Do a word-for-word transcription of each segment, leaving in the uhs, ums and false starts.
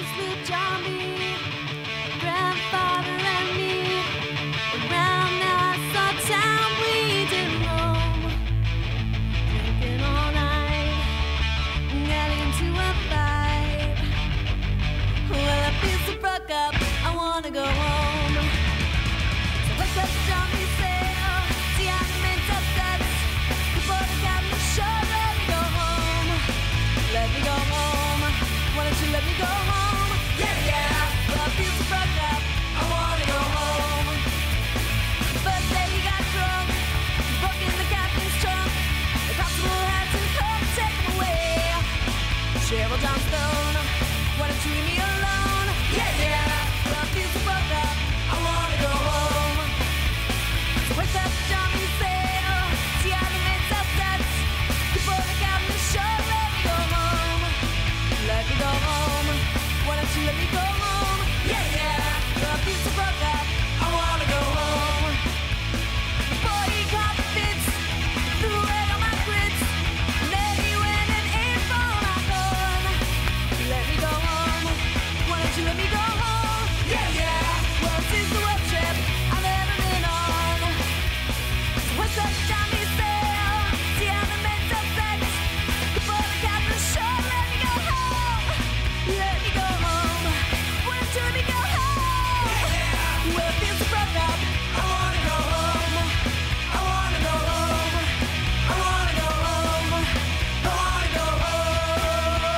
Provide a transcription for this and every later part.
to Sloop John B, grandfather and me. Around that town we did roam, drinking all night, got into a fight. Well, I feel so broke up, I wanna go home. So what's up, John B? See how the men tough sets before the captain show. Let me go home, let me go home. Why don't you let me go home? Yeah, yeah. Well, I feel so broke up, I wanna go home. The first day he got drunk, he broke in the captain's trunk. The constable had to come take him away. Cheryl Johnstone, why don't you leave me alone? Yeah, yeah. Well, I feel so broke up, I wanna go home. So wake up, John B. Sail, see how the men self-sets before the captain show. Let me go home, let me go home. Why don't you let me go home? Yeah, yeah. Well, I feel so broke up, I wanna go home. Before he caught the fits, threw away all my grits, and then he went and ate from my corn. Let me go home, why don't you let me go home? Yeah, yeah. Well, this is the worst trip I've ever been on. So what's up, John B? Sail, see how the men self-sets before the captain show. Let me go home, let me go home. Why don't you let me go home? Well, it feels so broke up, I wanna go home. I wanna go home, I wanna go home, I wanna go home.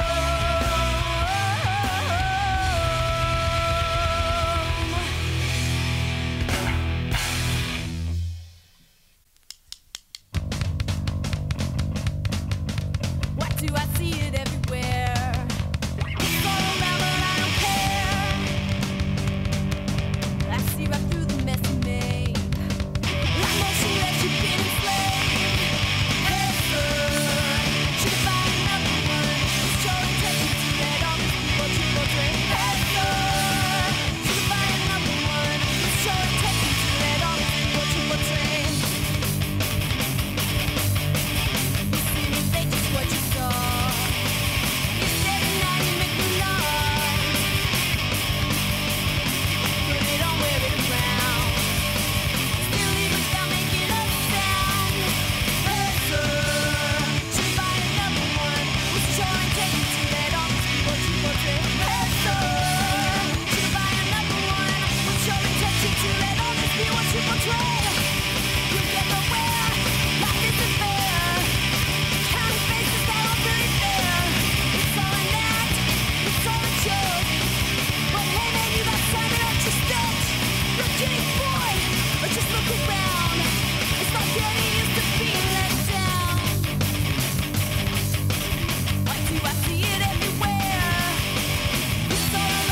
Why do I see it everywhere? It's all around, but I don't care. I see right through the mess you made. I know she left you been enslaved. Hey, sir, should have found another one. It's your intention to let all these people to portray. Hey, sir, should have found another one. It's your intention to let all these people to portray. You see me, they just what you saw. You said it, now you make me laugh. Put it on, wear it around. Still leave without making a sound. Hey, sir, should buy another one. Was your intention to let all these people to portray? Hey, sir, should buy another one. Was your intention to let all these people to portray? You get nowhere, life isn't fair. Counting faces that aren't really fair. It's all an act, it's all a joke. But hey man, you got time and extra steps. Look getting boy, or just look around. It's not getting used to being let down. Why do I see it everywhere? It's all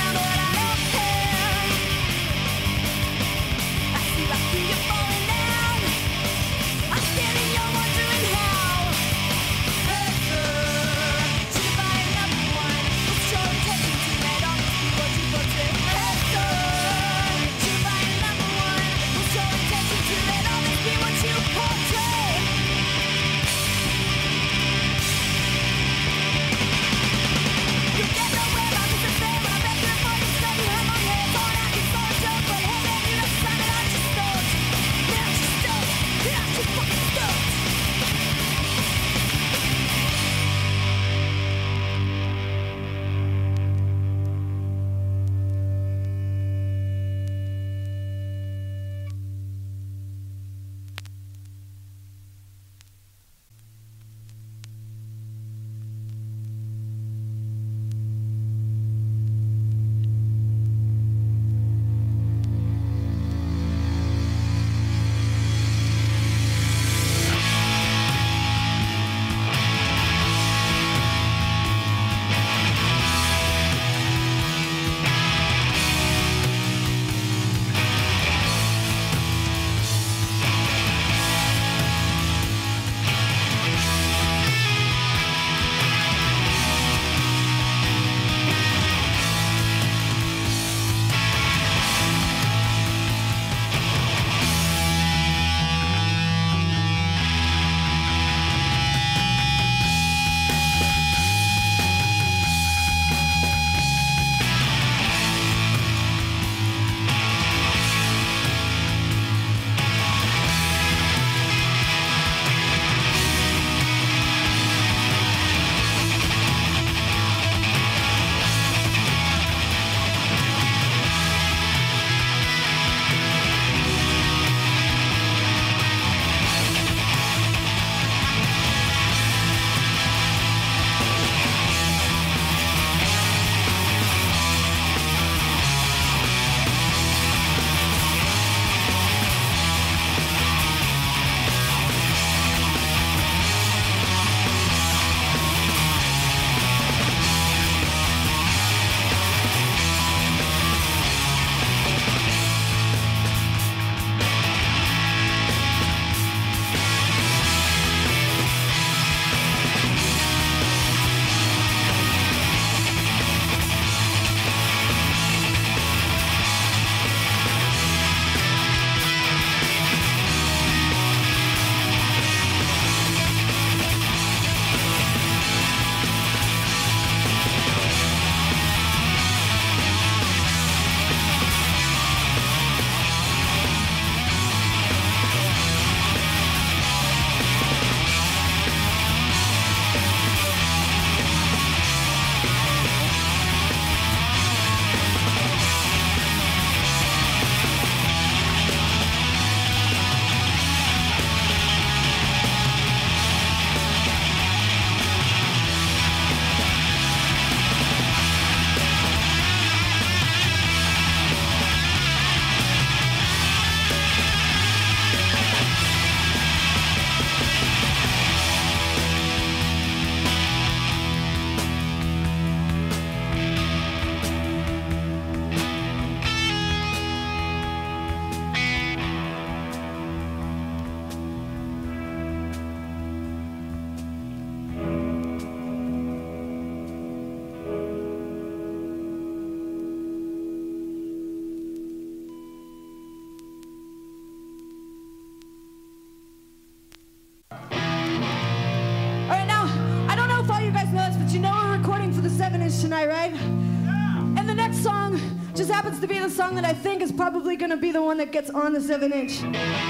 tonight, right? Yeah. And the next song just happens to be the song that I think is probably gonna be the one that gets on the seven inch.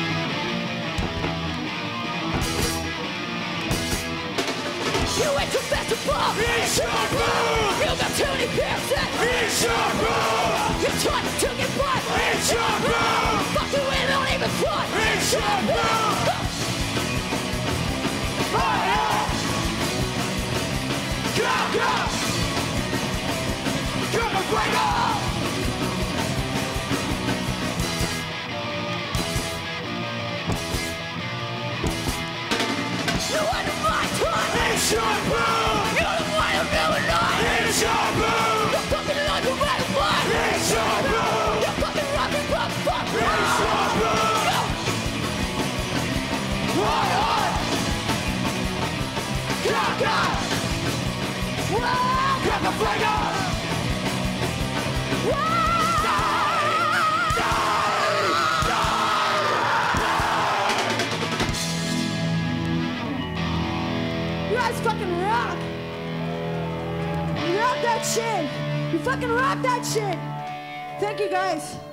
You went to festival! It's your room! You got too many piercings! It's your room! You tried to get butt! It's your room! Fuck you, we don't even fly! It's your room! Fire! Go, go! Come and break up! You went to my time! It's your room! You're the one who knew it all! It's your room! You're fucking like a red and white! It's your room! You're fucking rockin' fuck fuck! It's your room! Go! Fire! Go, go! Whoa! Come and break up! You guys fucking rock! You rock that shit! You fucking rock that shit! Thank you guys.